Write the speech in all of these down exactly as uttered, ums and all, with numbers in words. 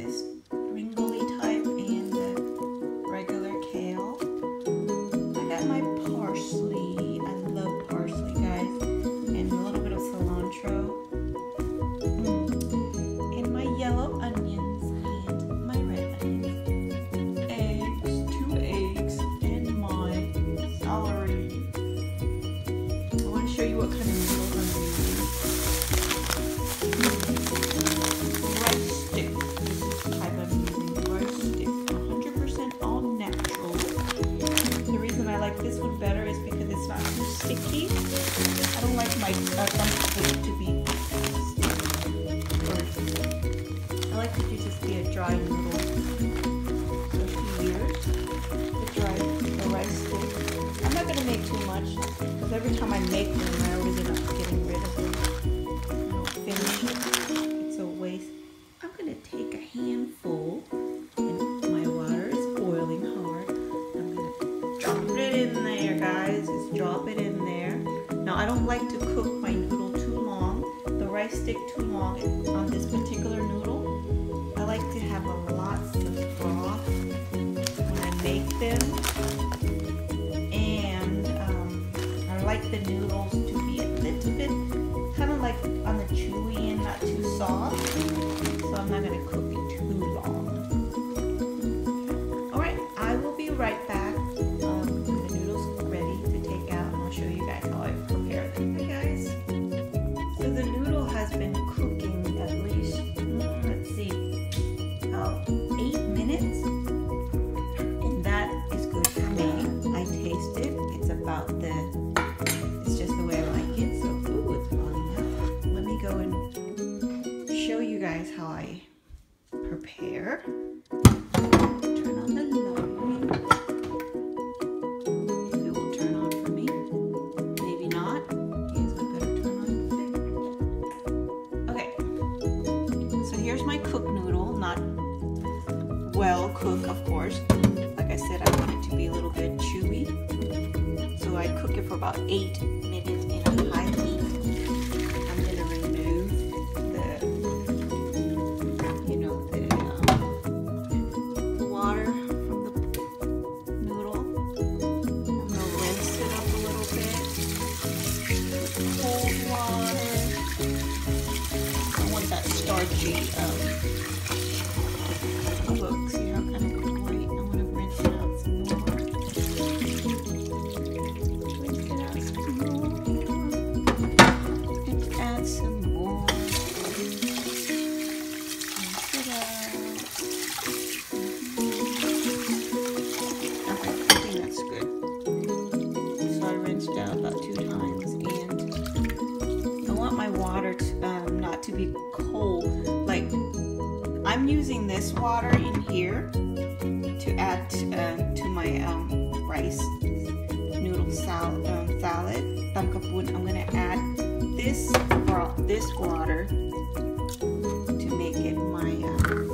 this ringly type and the regular kale. I got my parsley. I love parsley, guys, and a little bit of cilantro. Mm. And my yellow onions and my red onions. Eggs, two eggs, and my celery. I want to show you what kind of noodles I'm using. Rice stick. This is the type I'm using. Rice stick. one hundred percent all natural. The reason I like this one better is because it's not too sticky. I don't like my uh, food to be sticky. I like it to just be a dry noodle. So here's the dry the rice stick. I'm not going to make too much because every time I make them, I always end up getting rid of them. I don't finish it. It's a waste. I'm going to take a handful, and my water is boiling hard. I'm going to drop it in there, guys. Just drop it in there. Now, I don't like to cook my noodle too long, the rice stick too long on this particular noodle. I like to have a lots of broth when I make them. And um, I like the noodles to be a little bit kind of like on the chewy and not too soft. So I'm not going to cook it too long. Alright, I will be right back um, when the noodles are ready to take out, and I'll show you guys how I prepare them. Hey guys, so the noodle has been cooking at least, mm, let's see, about eight minutes, and that is good for me. I taste it. It's about the, it's just the way I like it. So, ooh, it's falling out. Let me go and show you guys how I prepare. Turn on the light. If it will turn on for me. Maybe not. Yes, I better turn on the thing. Okay. So here's my cooked noodle. Not well cooked, of course. Like I said, I want it to be a little bit chewy. So I cook it for about eight minutes in a high heat. I'm going to remove the, you know, the um, water from the noodle. I'm going to rinse it up a little bit with cold water. I want that starchy um, look. See how kind of white? I want to rinse it out some more. Rinse it out some more. And add some more. Rinse it out. Okay, I think that's good. So I rinsed it out about two times, and I want my water to, um, not to be cold. Like, I'm using this water in here to add uh, to my um, rice noodle sal um, salad. I'm going to add this this water to make it my um,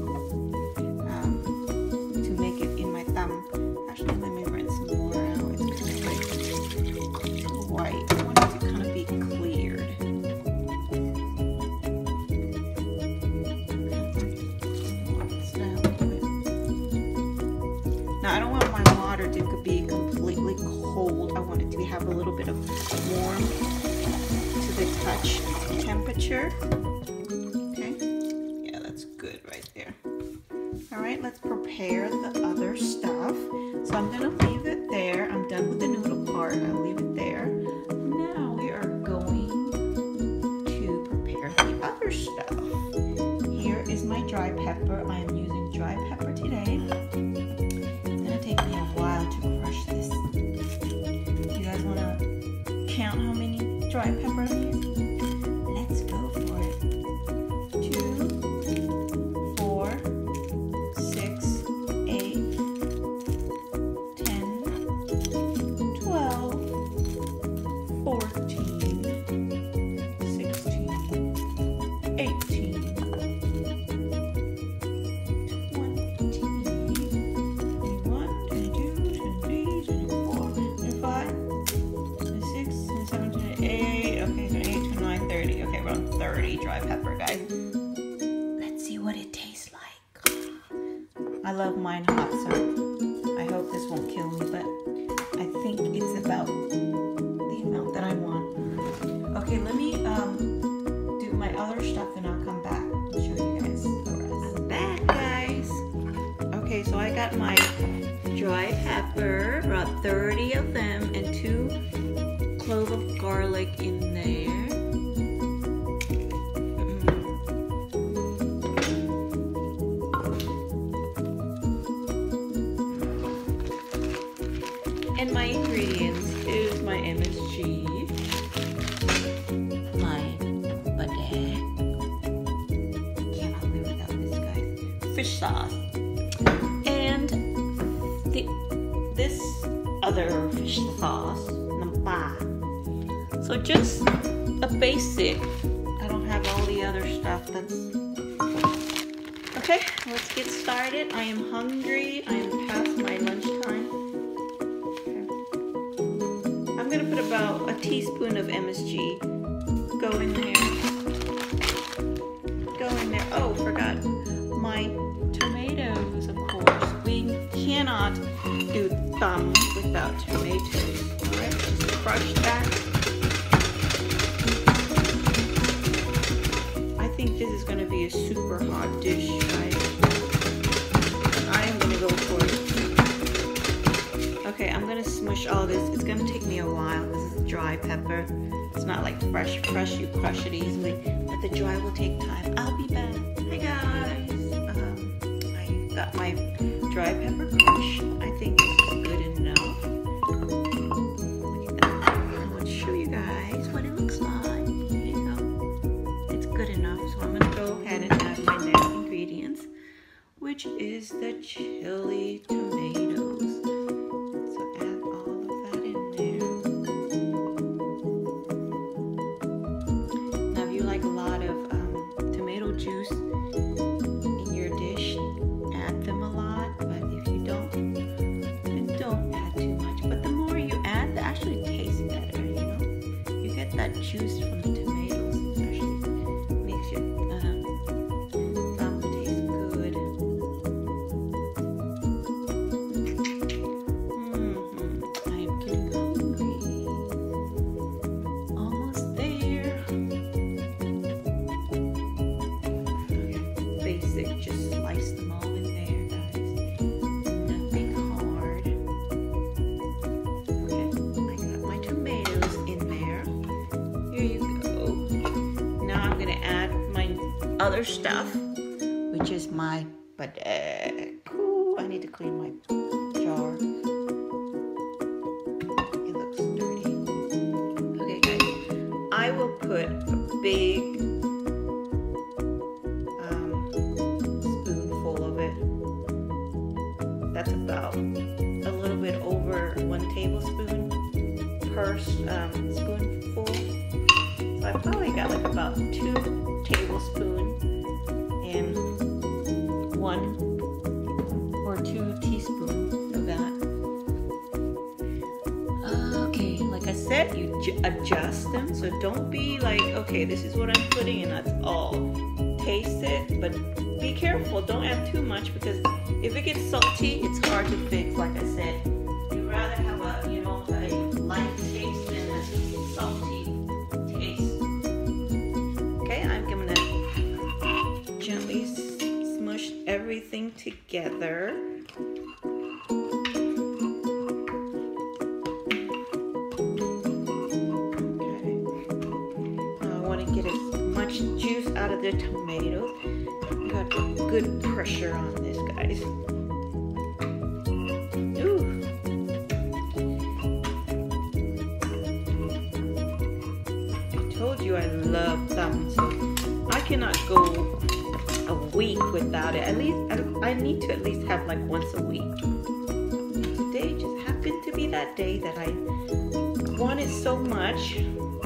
um, to make it in my thumb. Actually, let me rinse some more out. It's kind of like too white. I want it to kind of be cleared. Now, I don't want my water to be completely cold. I want it to have a little bit of warm to the touch temperature. Okay, yeah, that's good right there. All right, let's prepare the other stuff. So I'm gonna leave it there. I'm done with the noodle part. I'll leave it there. Now we are going to prepare the other stuff. Here is my dry pepper. I am using dry pepper today. Take me a while to crush this. You guys want to count how many dry peppers I'm using? Let's go for it. Two, four, six, eight, ten, twelve, I love mine hot, so I hope this won't kill me, but I think it's about the amount that I want. Okay, let me um, do my other stuff and I'll come back and show you guys the rest. I'm back, guys. Okay, so I got my dry pepper, about thirty of them, and two cloves of garlic in there. And my ingredients is my M S G, my butter, cannot live without this, guys, fish sauce, and the this other fish sauce, nampa. So just a basic. I don't have all the other stuff. That's okay. Let's get started. I am hungry. I am past my lunchtime. I'm gonna put about a teaspoon of M S G. Go in there. Go in there. Oh, forgot my tomatoes, of course. We cannot do thumb without tomatoes. Alright, just crush that. I think this is gonna be a super hot dish, guys. I am gonna go for it. Okay, I'm gonna smush all this. It's gonna take me a while. This is dry pepper. It's not like fresh, fresh. You crush it easily, but the dry will take time. I'll be back. Hi guys. Um, I got my dry pepper crush. I think this is good enough. I want to show you guys what it looks like. Here you go. It's good enough. So I'm gonna go ahead and add my next ingredients, which is the chili tomatoes. Juice in your dish, add them a lot, but if you don't, then don't add too much. But the more you add, it actually tastes better, you know? You get that juice from the tomatoes. It actually makes your uh, thumb taste good. Mm-hmm. I am getting hungry. Almost there. Just slice them all in there, guys. Nothing hard. Okay, I got my tomatoes in there. Here you go. Now I'm gonna add my other stuff, which is my butter. Ooh, I need to clean my jar. It looks dirty. Okay, guys. I will put a big That's about a little bit over one tablespoon per um, spoonful. So I probably got like about two tablespoons and one or two teaspoons of that. Okay, like I said, you adjust them. So don't be like, okay, this is what I'm putting and that's all. Taste it, but be careful. Don't add too much because if it gets salty, it's hard to fix. Like I said, you'd rather have a, you know, a light taste than a salty taste. Okay, I'm gonna gently smush everything together. Okay. Now I want to get as much juice out of the tomatoes. Got good pressure on this, guys. Ooh. I told you I love thumb, so I cannot go a week without it. At least I need to at least have like once a week. Today just happened to be that day that I want it so much.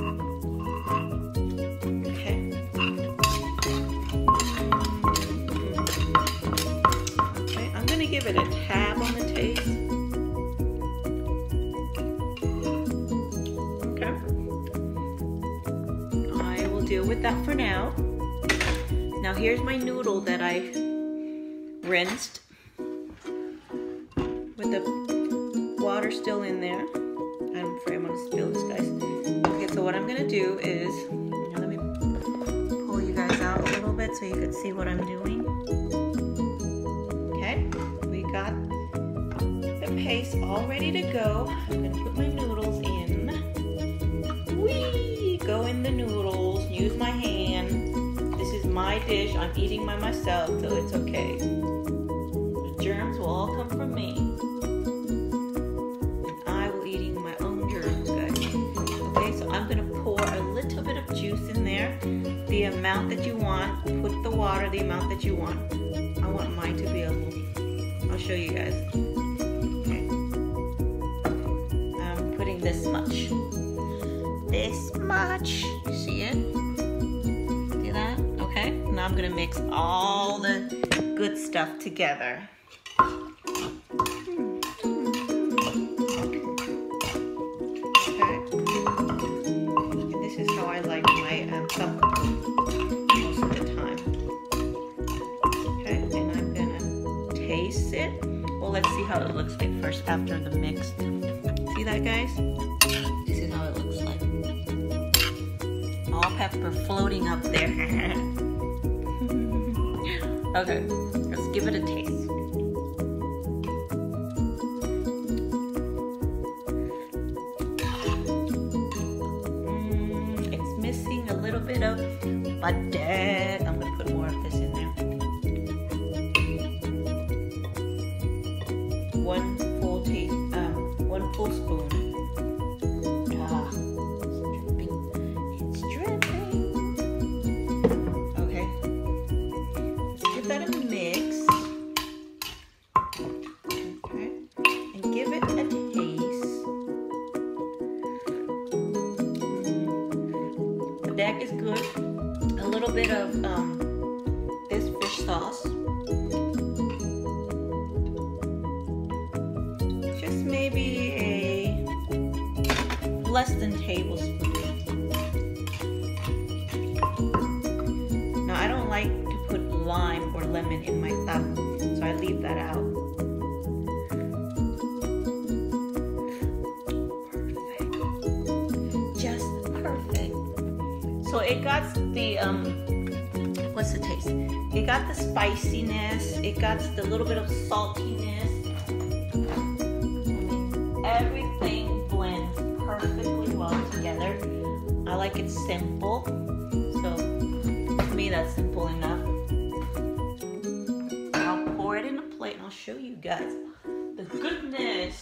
Give it a tab on the taste. Okay. I will deal with that for now. Now here's my noodle that I rinsed. with the water still in there. I'm afraid I'm gonna spill this, guys. Okay, so what I'm gonna do is, you know, let me pull you guys out a little bit so you can see what I'm doing. Okay, we got the paste all ready to go. I'm gonna put my noodles in. Whee! Go in the noodles. Use my hand. This is my dish. I'm eating by myself, so it's okay. The germs will all come from me. And I will eating my own germs, guys. Okay, so I'm gonna pour a little bit of juice in there. The amount that you want. Put the water the amount that you want. I want mine to be a little. I'll show you guys. Okay. I'm putting this much. This much. You see it? See that? Okay. Now I'm gonna mix all the good stuff together. Okay. And this is how I like my um, tteokbokki most of the time. Okay. And I'm gonna taste it. Well, let's see how it looks like first after the mix. See that, guys? This is how it looks like. All pepper floating up there. Okay, let's give it a taste. Mm, it's missing a little bit of butter. I'm gonna put more of this in there. One full tea, um, one full spoon. Ah, it's dripping. It's dripping. Okay. Let's give that a mix. Okay. And give it a taste. The deck is good. A little bit of um, this fish sauce. Maybe a less than tablespoon. Now I don't like to put lime or lemon in my tteok, so I leave that out. Perfect. Just perfect. So it got the um what's the taste? It got the spiciness, it got the little bit of saltiness. Everything blends perfectly well together. I like it simple, so to me that's simple enough. I'll pour it in a plate and I'll show you guys the goodness.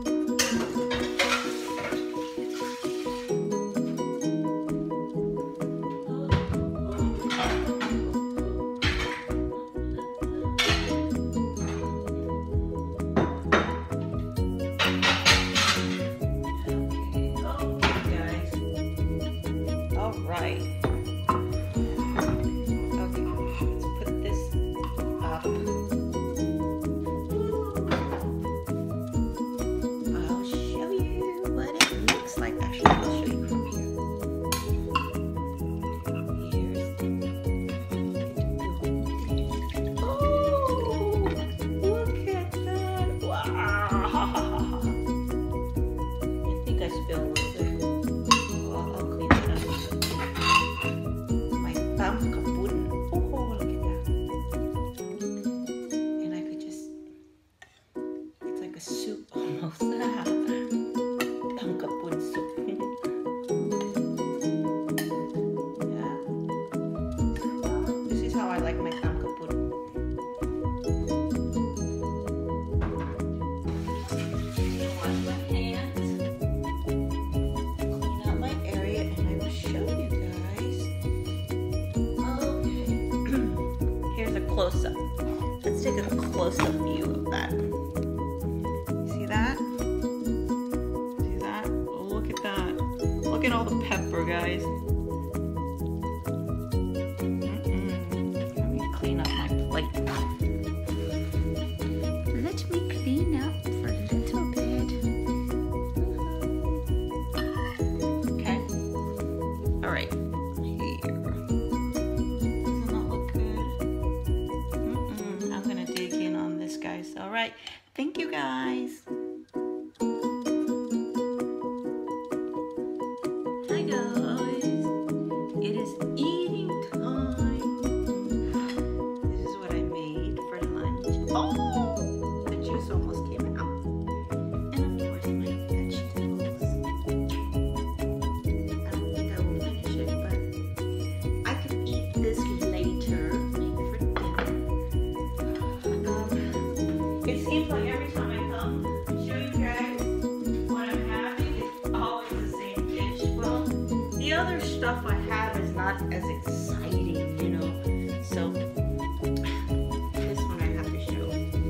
Right. Okay, let's put this up. I'll show you what it looks like. Actually, I'll show you from here. Here's. Oh, look at that! Wow! I think I spilled a little bit. Tteokbokki. Oh, look at that. And I could just, it's like a soup almost. Tteokbokki soup. Yeah. This is how I like my tteokbokki. Wash my hands. Clean out my area and I will show you guys. Close-up. Let's take a close-up view of that. See that? See that? Look at that. Look at all the pepper, guys. Mm-mm. Let me clean up my plate. Let me clean up for a little bit. Okay. All right. All right, Thank you guys. Hi guys, it is eating time. This is what I made for lunch. Oh, the juice almost came out. And of course my vegetables. I don't think I will finish it, but I could eat this later, maybe for dinner. Um, it seems like every time I come and show you guys what I'm having, it's always the same dish. Well, the other stuff I have is not as exciting, you know. So this one I have to show.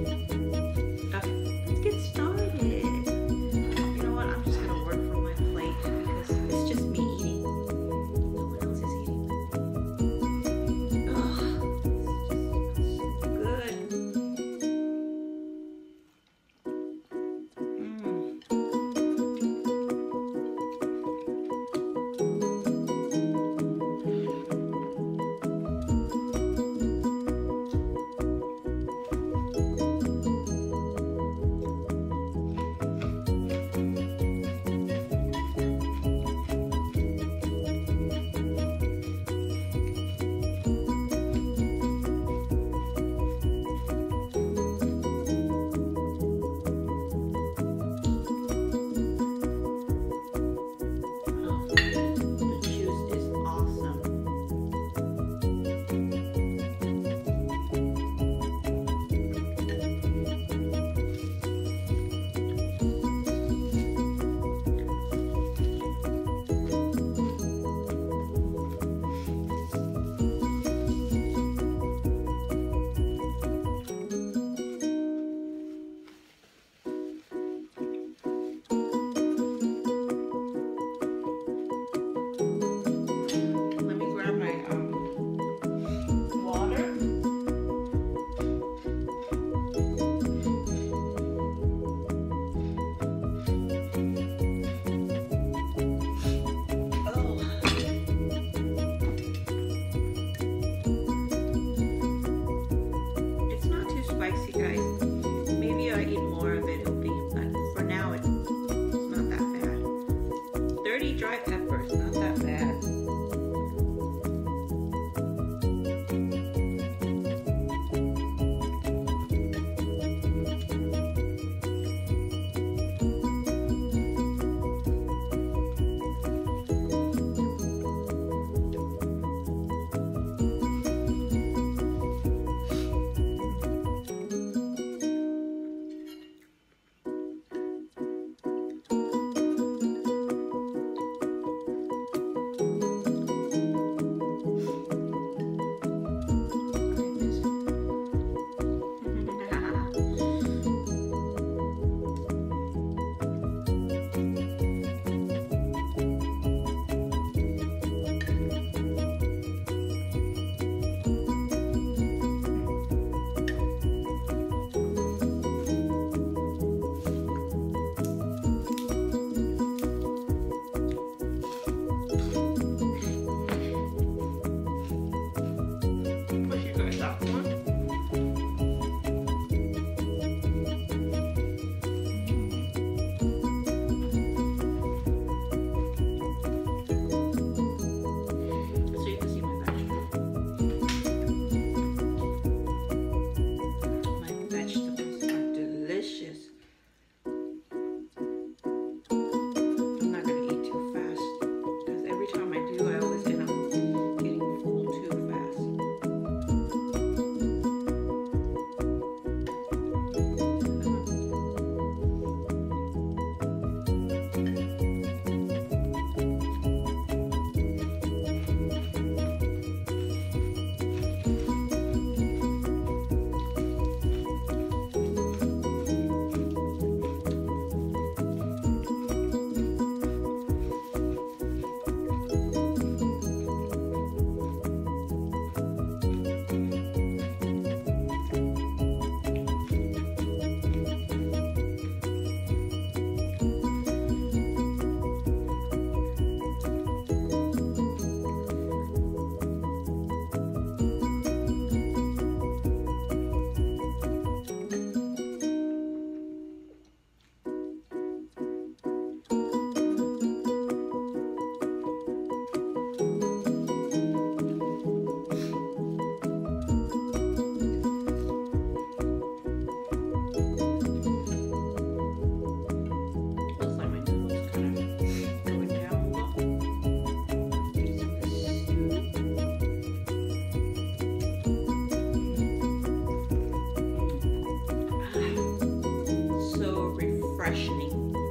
freshening.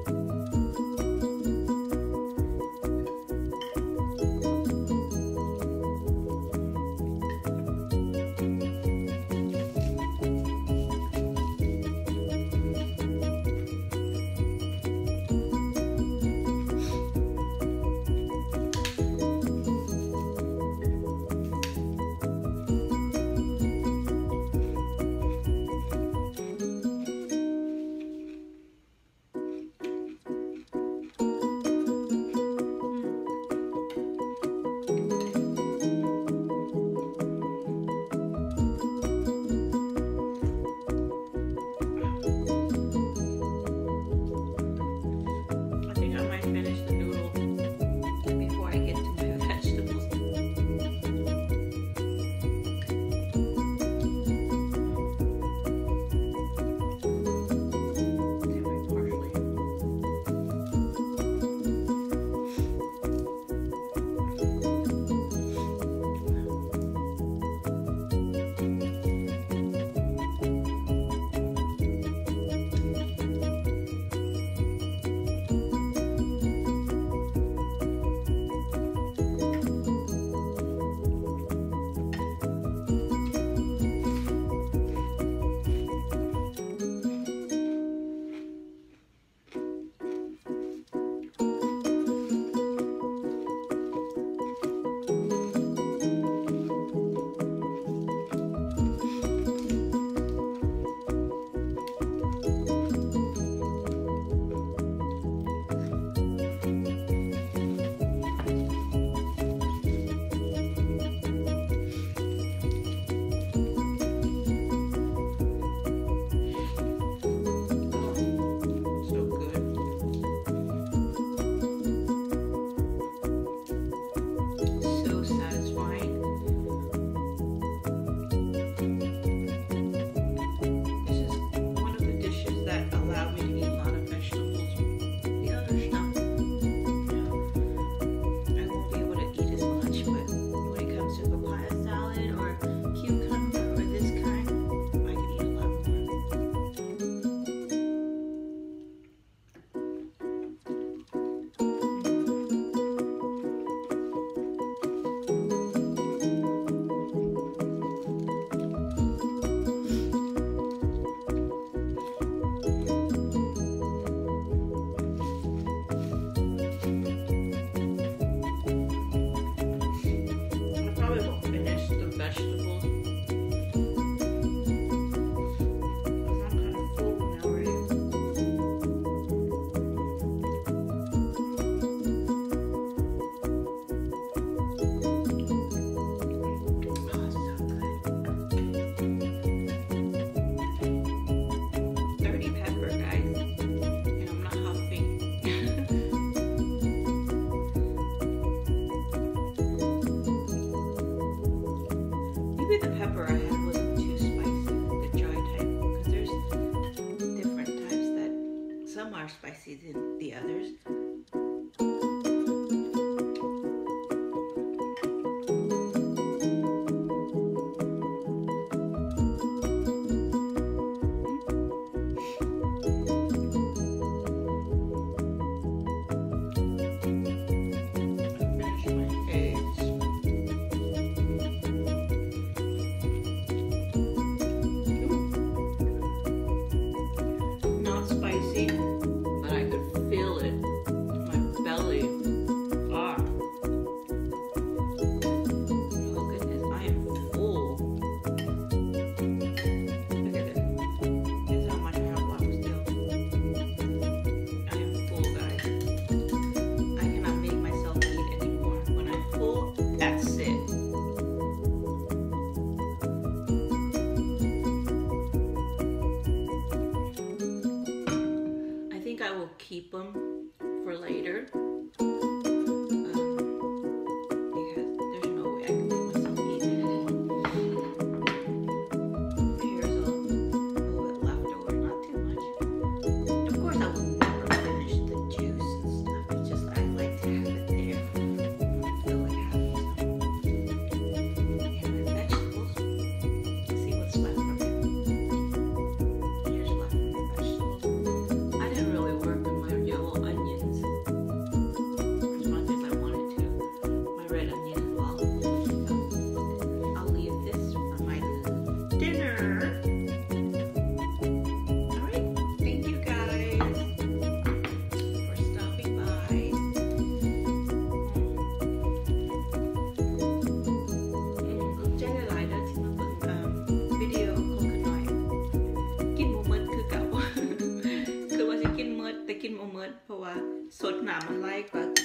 Spicy than the others. Not spicy, but I could feel it in my belly. Ah. Oh goodness, I am full. Look at it. This is how much I have left still. I am full, guys. I cannot make myself eat anymore. When I'm full, that's it. I will keep them for later um, because there's no way I can make myself eat it anymore. Here's a little bit left over, not too much. Of course, I will never finish the juice and stuff. It's just I like to have it there. I feel like having some. And my vegetables. See what's left from it. Here's left from the vegetables. I didn't really ดเพราะว่าสดน้ำมันไหลก็